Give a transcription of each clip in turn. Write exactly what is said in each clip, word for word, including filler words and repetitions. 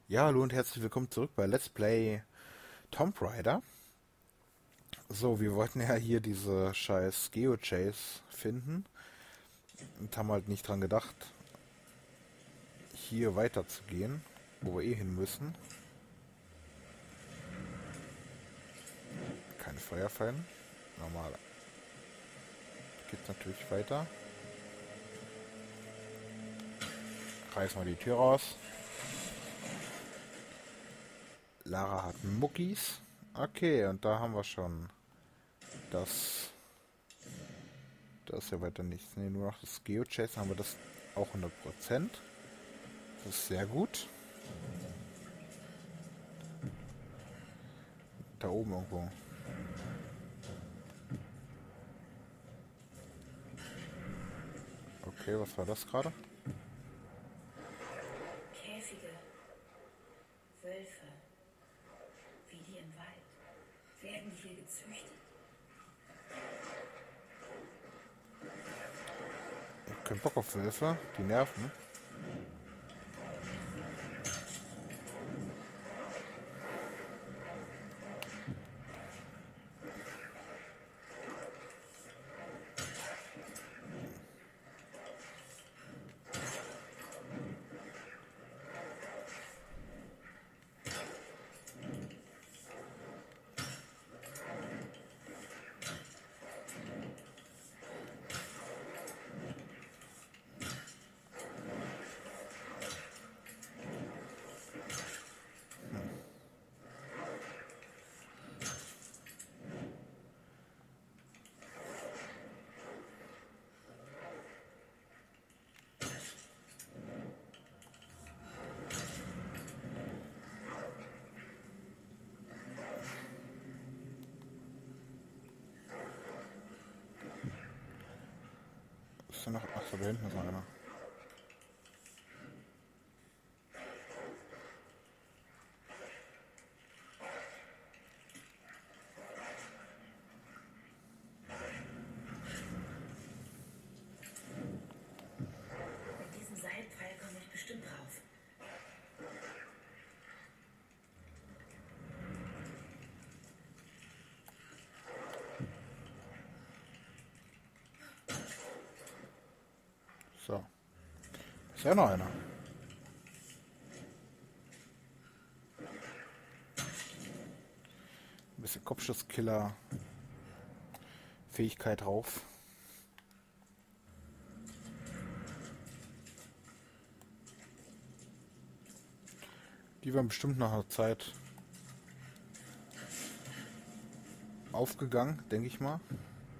Ja, hallo und herzlich willkommen zurück bei Let's Play Tomb Raider. So, wir wollten ja hier diese scheiß Geochase finden und haben halt nicht dran gedacht, hier weiter zu gehen, wo wir eh hin müssen. Keine Feuerfallen. Normal. Geht's natürlich weiter. Reißen wir die Tür raus. Lara hat Muckis. Okay, und da haben wir schon das. Da ist ja weiter nichts. Ne, nur noch das Geochase haben wir das auch hundert Prozent. Das ist sehr gut. Da oben irgendwo. Okay, was war das gerade? Käfige, Wölfe, wie die im Wald, werden hier gezüchtet. Ich hab keinen Bock auf Wölfe, die nerven. Ist da noch. Achso, da hinten ist noch einer. Mit diesem Seilpfeil komme ich bestimmt drauf. So. Ist ja noch einer. Ein bisschen Kopfschusskiller. Fähigkeit drauf. Die werden bestimmt nach einer Zeit aufgegangen, denke ich mal.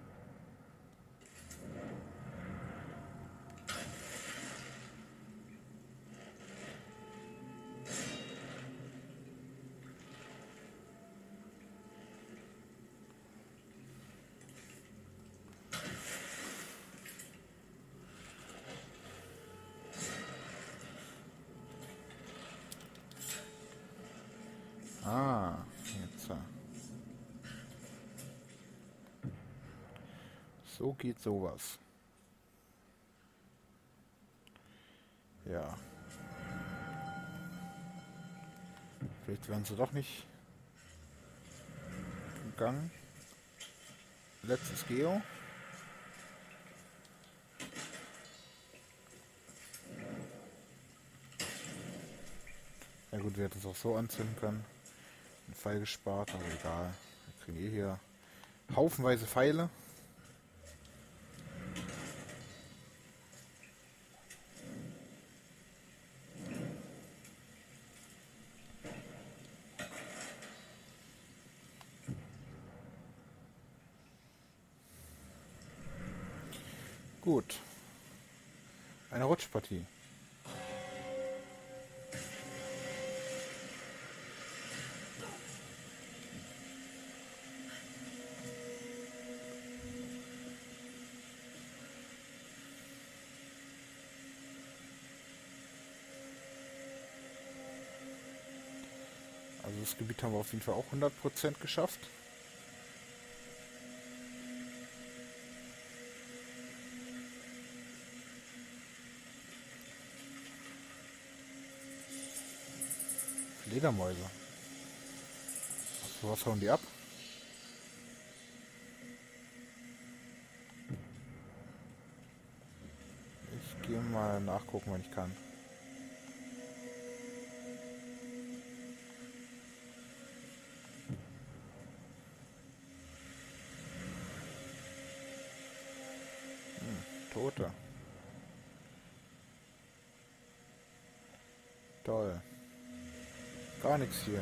Ah, jetzt. So geht sowas. Ja. Vielleicht werden sie doch nicht gegangen. Letztes Geo. Ja gut, wir hätten es auch so anzünden können. Einen Pfeil gespart, aber egal. Wir kriegen eh hier haufenweise Pfeile. Gut. Eine Rutschpartie. Also das Gebiet haben wir auf jeden Fall auch hundert Prozent geschafft. Fledermäuse. So, was hauen die ab? Ich gehe mal nachgucken, wenn ich kann. Hm, Tote. Toll. Gar nichts hier.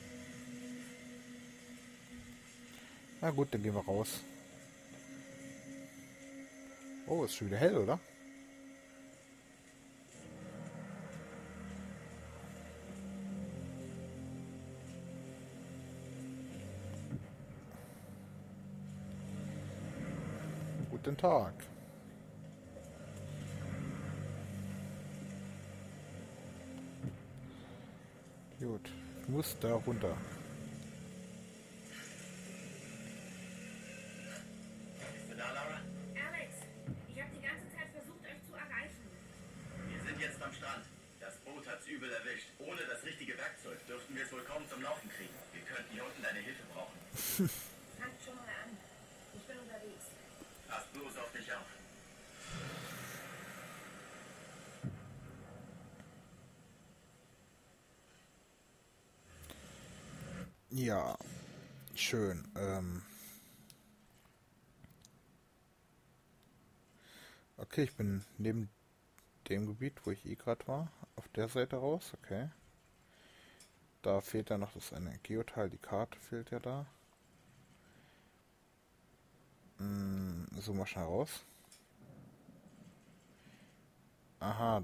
Na gut, dann gehen wir raus. Oh, ist schon wieder hell, oder? Guten Tag. Gut, ich muss da runter. Da, Lara? Alex, ich habe die ganze Zeit versucht, euch zu erreichen. Wir sind jetzt am Strand. Das Boot hat's übel erwischt. Ohne das richtige Werkzeug dürften wir es wohl kaum zum Laufen kriegen. Wir könnten hier unten deine Hilfe brauchen. Fangt schon mal an. Ich bin unterwegs. Pass bloß auf dich auf. Ja, schön. Ähm okay, ich bin neben dem Gebiet, wo ich eh gerade war, auf der Seite raus. Okay. Da fehlt ja noch das eine Geoteil, die Karte fehlt ja da. Hm, zoom mal schnell raus. Aha.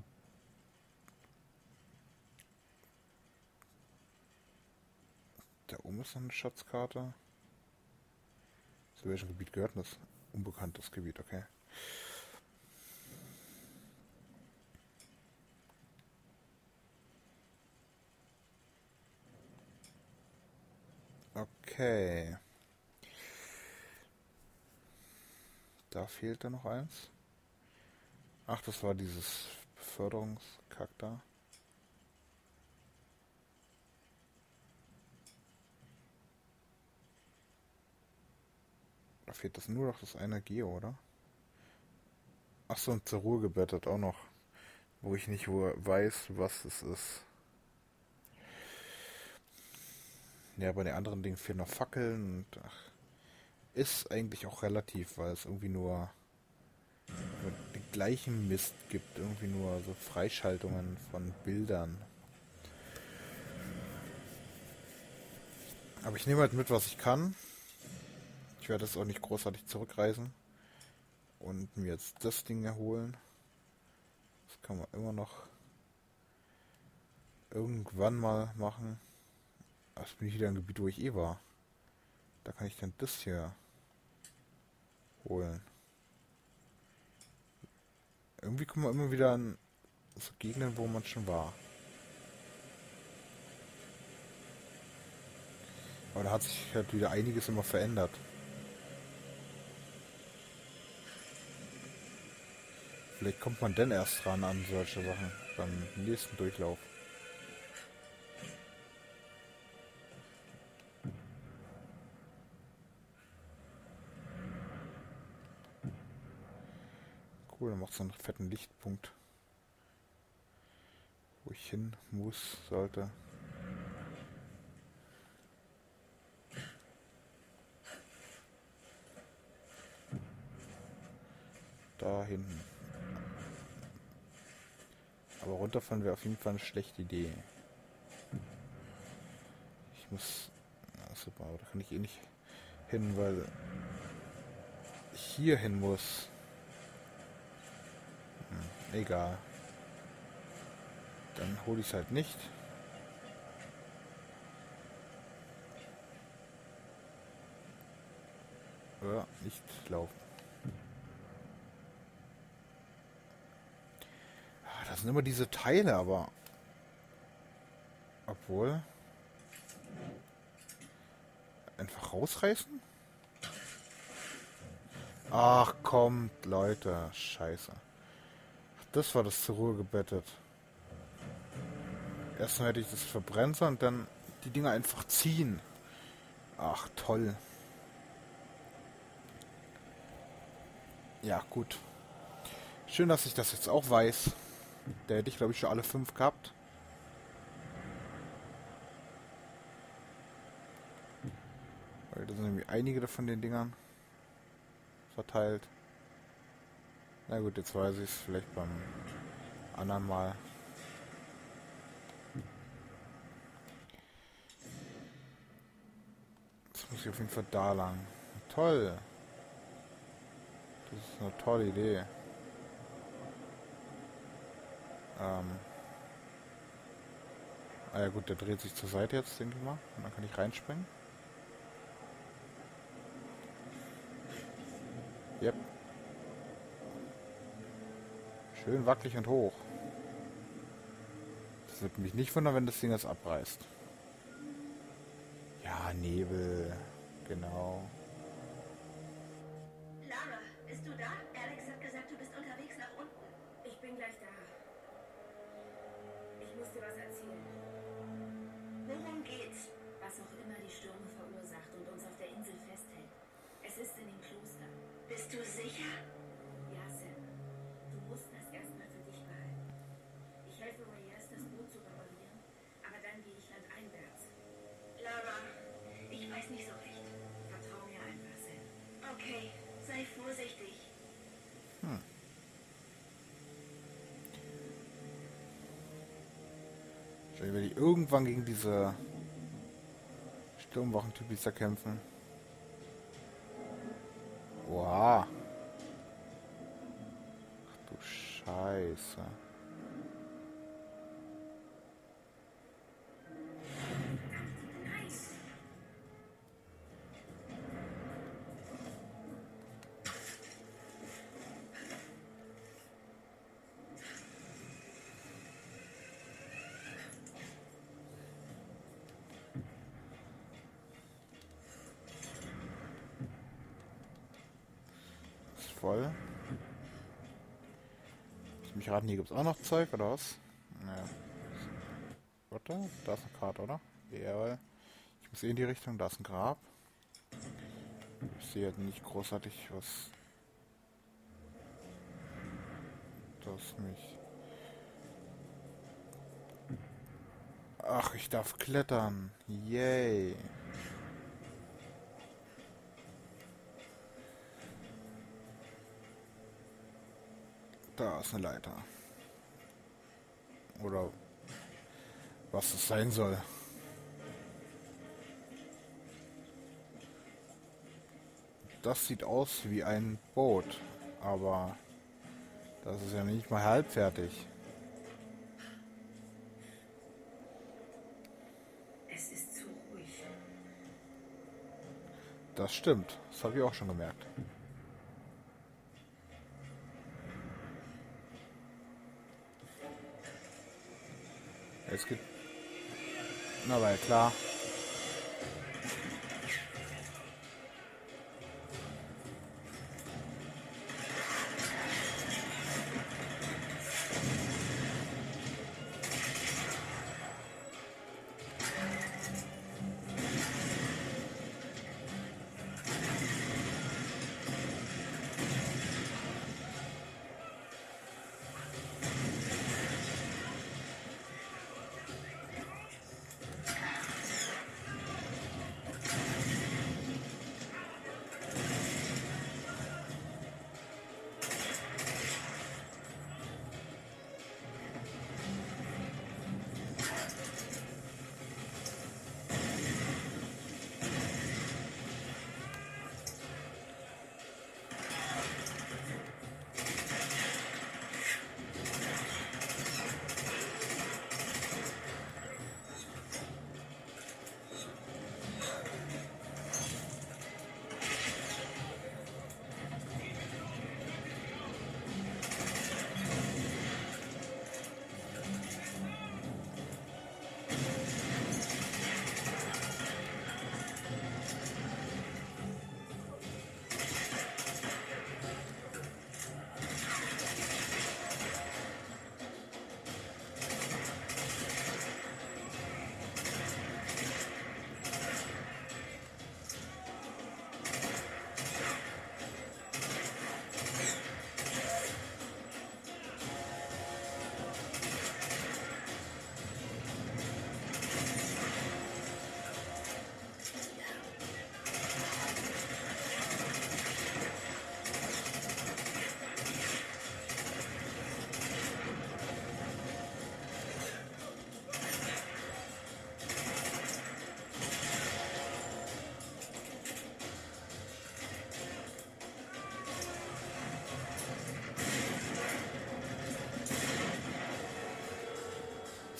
Da oben ist noch eine Schatzkarte. Zu welchem Gebiet gehört das? Unbekanntes Gebiet, okay. Okay. Da fehlt da noch eins. Ach, das war dieses Beförderungskack da. Da fehlt das nur noch das eine Geo, oder? Ach so, und zur Ruhe gebettet auch noch. Wo ich nicht weiß, was es ist. Ja, bei den anderen Dingen fehlen noch Fackeln und ach, ist eigentlich auch relativ, weil es irgendwie nur, nur den gleichen Mist gibt. Irgendwie nur so Freischaltungen von Bildern. Aber ich nehme halt mit, was ich kann. Ich werde jetzt auch nicht großartig zurückreisen und mir jetzt das Ding erholen. Das kann man immer noch irgendwann mal machen. Das bin ich wieder im Gebiet, wo ich eh war. Da kann ich dann das hier holen. Irgendwie kommen wir immer wieder an so Gegenden, wo man schon war. Aber da hat sich halt wieder einiges immer verändert. Vielleicht kommt man denn erst ran an solche Sachen beim nächsten Durchlauf. Cool, dann macht so einen fetten Lichtpunkt. Wo ich hin muss, sollte. Da hinten. Aber runterfahren wäre auf jeden Fall eine schlechte Idee. Ich muss... Na, super, aber da kann ich eh nicht hin, weil ich hier hin muss. Hm, egal. Dann hole ich es halt nicht. Oder nicht laufen. Das sind immer diese Teile, aber... Obwohl... Einfach rausreißen? Ach, kommt, Leute. Scheiße. Das war das zur Ruhe gebettet. Erstmal hätte ich das verbrennen sollen und dann die Dinger einfach ziehen. Ach, toll. Ja, gut. Schön, dass ich das jetzt auch weiß. Da hätte ich, glaube ich, schon alle fünf gehabt. Weil da sind nämlich einige von den Dingern verteilt. Na gut, jetzt weiß ich es vielleicht beim anderen Mal. Jetzt muss ich auf jeden Fall da lang. Toll. Das ist eine tolle Idee. Ähm. Ah ja gut, der dreht sich zur Seite jetzt, denke ich mal. Und dann kann ich reinspringen. Yep. Schön wackelig und hoch. Das würde mich nicht wundern, wenn das Ding jetzt abreißt. Ja, Nebel. Genau. Lara, bist du da? Alex hat gesagt, du bist unterwegs nach unten. Ich bin gleich da. Ich muss dir was erzählen. Worum geht's? Was auch immer die Stürme verursacht und uns auf der Insel festhält. Es ist in dem Kloster. Bist du sicher? Ja, Sam. Du musst das erstmal für dich behalten. Ich helfe Reyes, das Boot zu reparieren, aber dann gehe ich landeinwärts. Lara, ich weiß nicht so recht. Vertrau mir einfach, Sam. Okay, sei vorsichtig. Hm. Wahrscheinlich werde ich irgendwann gegen diese Sturmwachentypis da kämpfen. Wow. Ach du Scheiße. Nice. Ist voll. Muss mich raten, hier gibt es auch noch Zeug, oder was? Naja. Warte, da ist eine Karte, oder? Jawohl. Ich muss eh in die Richtung, da ist ein Grab. Ich sehe jetzt nicht großartig, was das mich... Ach, ich darf klettern. Yay. Da ist eine Leiter. Oder was es sein soll. Das sieht aus wie ein Boot, aber das ist ja nicht mal halb fertig. Es ist zu ruhig. Das stimmt, das habe ich auch schon gemerkt. Jetzt geht... Na, weil klar.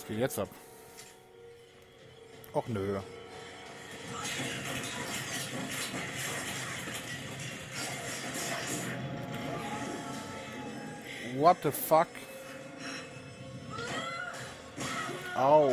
geht jetzt ab? Och nö. What the fuck? Au.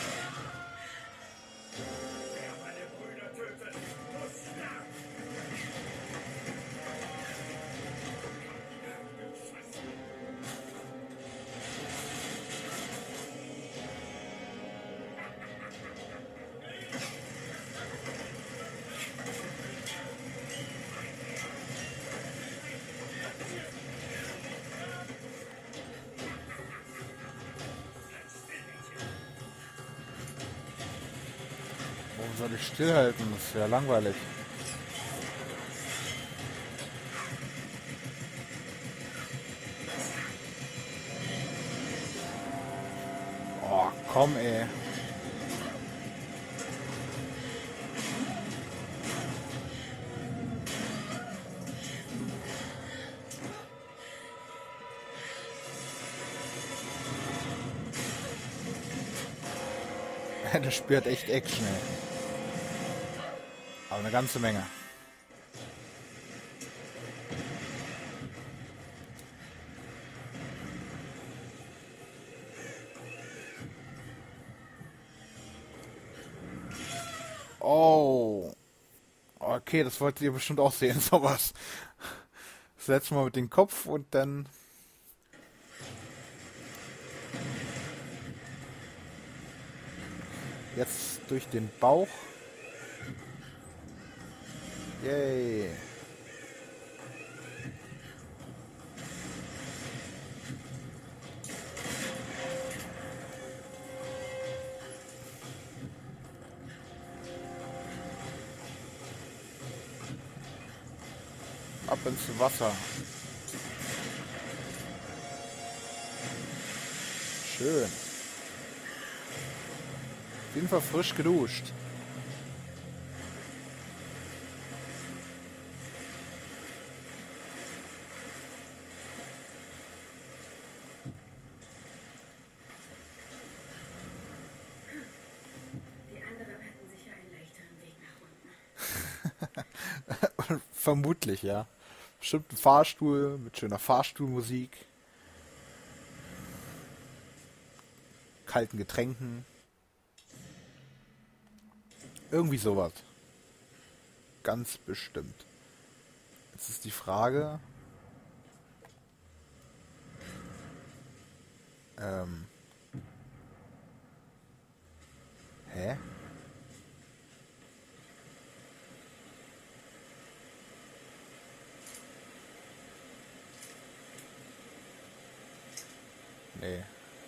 Warum soll ich stillhalten? Das ist ja langweilig. Oh, komm ey. Das spürt echt Action, ey. Aber eine ganze Menge. Oh. Okay, das wolltet ihr bestimmt auch sehen, sowas. Das letzte Mal mit dem Kopf und dann... Jetzt durch den Bauch. Yay. Ab ins Wasser. Schön. Auf jeden Fall frisch geduscht. Die anderen hatten sicher einen leichteren Weg nach unten. Vermutlich, ja. Bestimmt ein Fahrstuhl mit schöner Fahrstuhlmusik. Kalten Getränken. Irgendwie sowas. Ganz bestimmt. Jetzt ist die Frage... Ähm... Hä? Nee.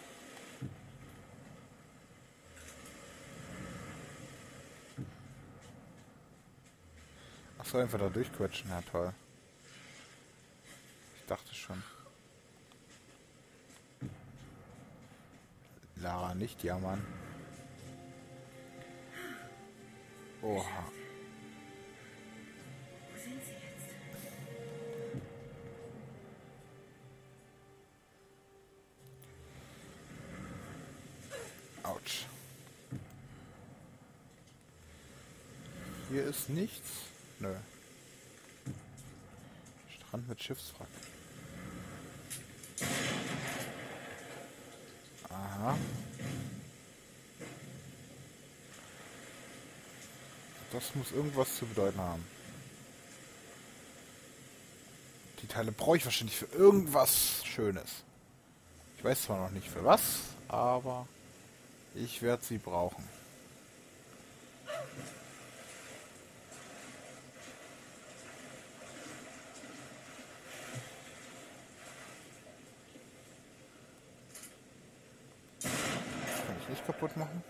Ach so, einfach da durchquetschen, ja toll. Ich dachte schon. Lara nicht jammern. Oha. Wo sind sie jetzt? Autsch. Hier ist nichts. Nö. Strand mit Schiffswrack. Aha. Das muss irgendwas zu bedeuten haben. Die Teile brauche ich wahrscheinlich für irgendwas Schönes. Ich weiß zwar noch nicht für was, aber ich werde sie brauchen. Kann ich nicht kaputt machen.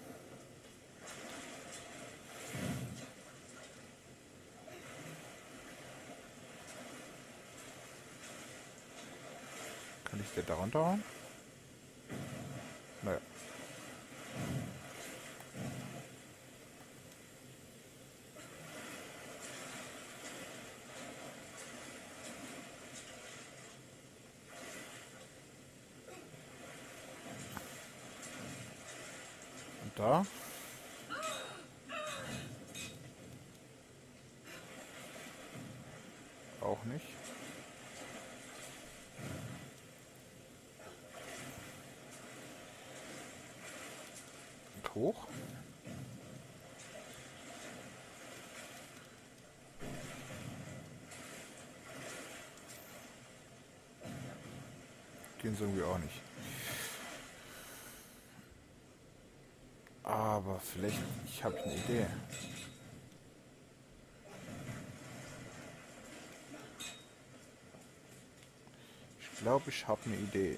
Kann ich den darunter hauen? Naja. Da. Auch nicht. Und hoch. Gehen sie irgendwie auch nicht. Aber vielleicht, ich habe eine Idee. Ich glaube, ich habe eine Idee.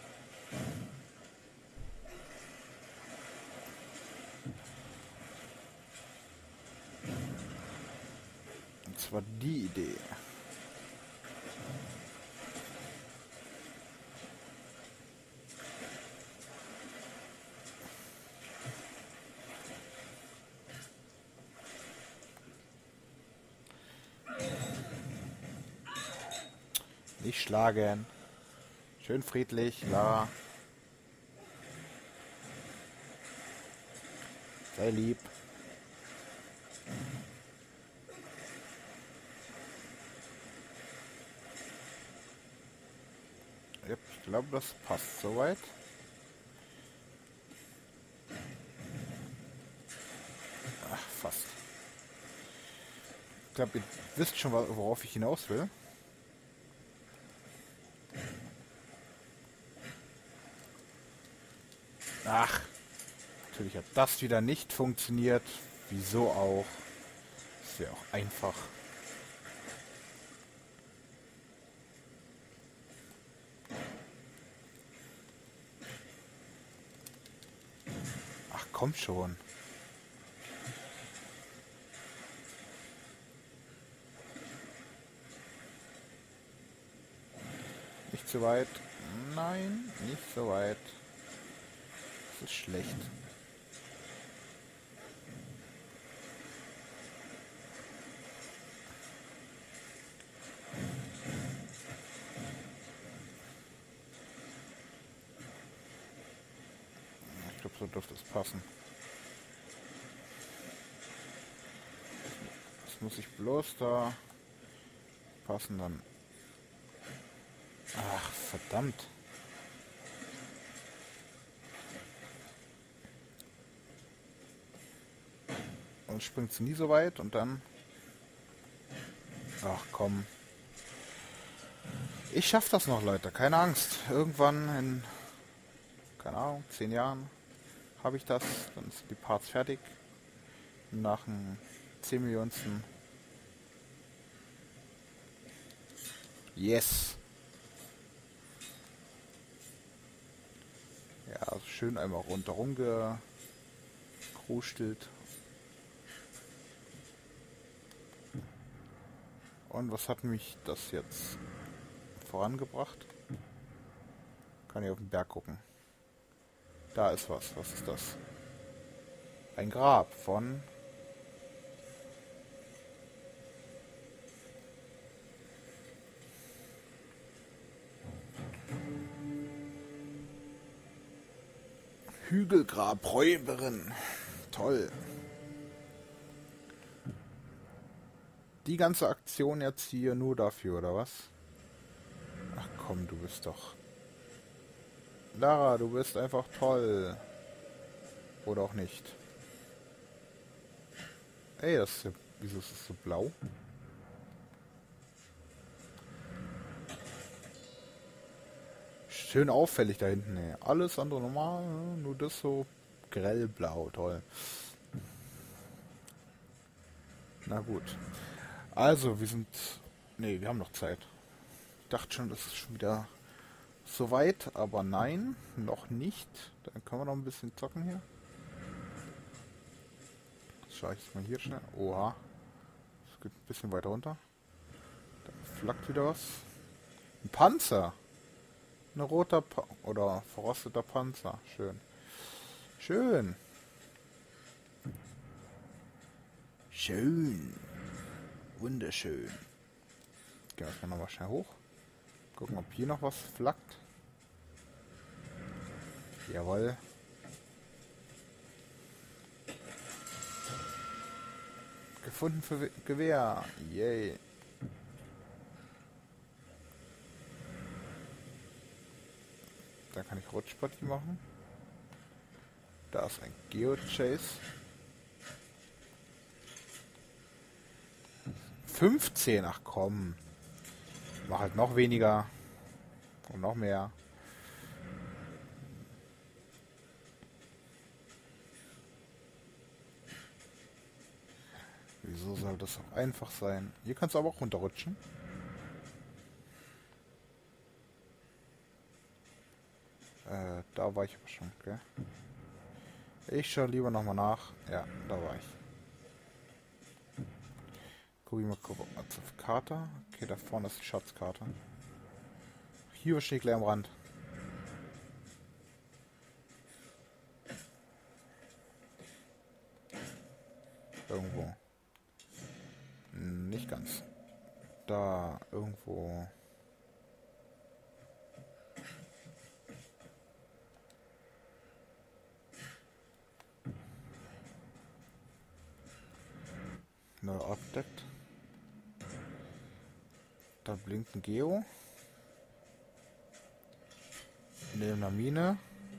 Und zwar die Idee. Nicht schlagen. Schön friedlich, Lara. Sei lieb. Yep, ich glaube, das passt soweit. Ach, fast. Ich glaube, ihr wisst schon, worauf ich hinaus will. Ach, natürlich hat das wieder nicht funktioniert. Wieso auch? Ist ja auch einfach. Ach, komm schon. Nicht so weit. Nein, nicht so weit. Das ist schlecht. Ich glaube, so dürfte es passen. Das muss ich bloß da passen dann. Ach, verdammt. Und springt sie nie so weit und dann... Ach komm. Ich schaff das noch, Leute. Keine Angst. Irgendwann in... Keine Ahnung, zehn Jahren habe ich das. Dann sind die Parts fertig. Nach dem zehn Millionensten. Yes! Ja, also schön einmal rundherum gekrustelt. Und was hat mich das jetzt vorangebracht? Kann ich auf den Berg gucken. Da ist was. Was ist das? Ein Grab von... Hügelgrabräuberin. Toll. Die ganze Aktion jetzt hier nur dafür, oder was? Ach komm, du bist doch... Lara, du bist einfach toll. Oder auch nicht. Ey, das ist ja... Wieso ist es so blau? Schön auffällig da hinten, ey. Alles andere normal, nur das so grellblau, toll. Na gut. Also, wir sind... Ne, wir haben noch Zeit. Ich dachte schon, das ist schon wieder so weit, aber nein, noch nicht. Dann können wir noch ein bisschen zocken hier. Jetzt schaue ich jetzt mal hier schnell. Oha. Es geht ein bisschen weiter runter. Da flackt wieder was. Ein Panzer. Ein roter pa oder verrosteter Panzer. Schön. Schön. Schön. Wunderschön. Gehen wir nochmal schnell hoch. Gucken, ob hier noch was flackt. Jawohl. gefunden für Gewehr. Yay. Da kann ich Rutschpartie machen. Da ist ein Geochase. fünfzehn, ach komm. Mach halt noch weniger. Und noch mehr. Wieso soll das auch einfach sein? Hier kannst du aber auch runterrutschen. Äh, da war ich aber schon, gell? Ich schaue lieber nochmal nach. Ja, da war ich. Guck ich mal kurz auf Karte. Okay, da vorne ist die Schatzkarte. Hier steht gleich am Rand. Irgendwo. Nicht ganz. Da irgendwo. Neu abdeckt. Da blinkt ein Geo. Neben der Mine.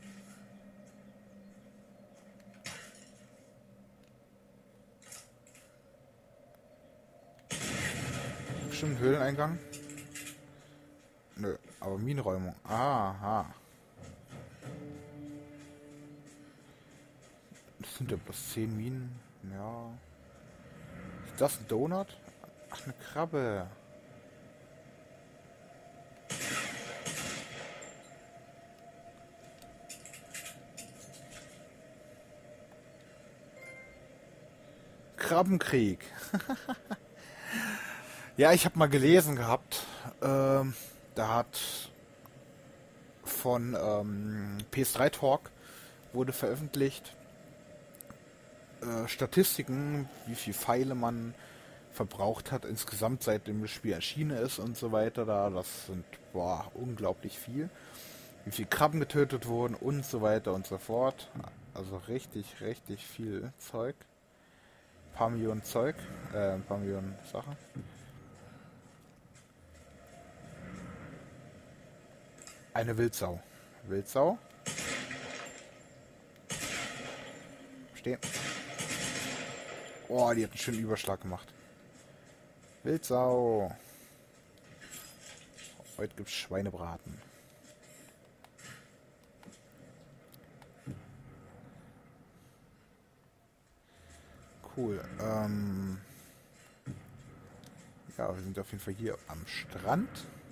Bestimmt Höhleneingang. Nö, aber Minenräumung. Aha. Das sind ja bloß zehn Minen. Ja. Ist das ein Donut? Ach, eine Krabbe. Krabbenkrieg. Ja, ich habe mal gelesen gehabt, ähm, da hat von ähm, P S drei Talk wurde veröffentlicht äh, Statistiken, wie viel Pfeile man verbraucht hat insgesamt, seitdem das Spiel erschienen ist und so weiter. Da, das sind boah, unglaublich viel. Wie viel Krabben getötet wurden und so weiter und so fort. Also richtig, richtig viel Zeug. Ein paar Millionen Zeug, äh, ein paar Millionen Sachen. Eine Wildsau. Wildsau. Stehen. Oh, die hat einen schönen Überschlag gemacht. Wildsau. Heute gibt's Schweinebraten. Cool. Ähm ja, wir sind auf jeden Fall hier am Strand.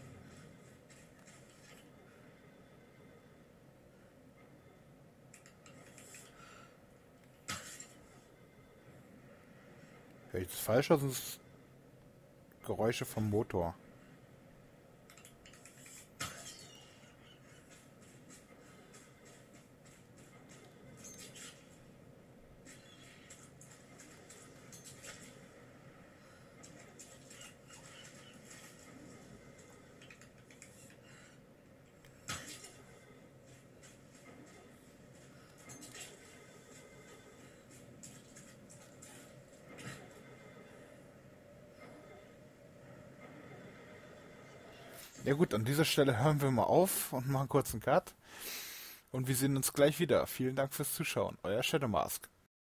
Hör ich das falsch oder sind es Geräusche vom Motor? Ja gut, an dieser Stelle hören wir mal auf und machen kurz einen Cut. Und wir sehen uns gleich wieder. Vielen Dank fürs Zuschauen. Euer Shadowmask.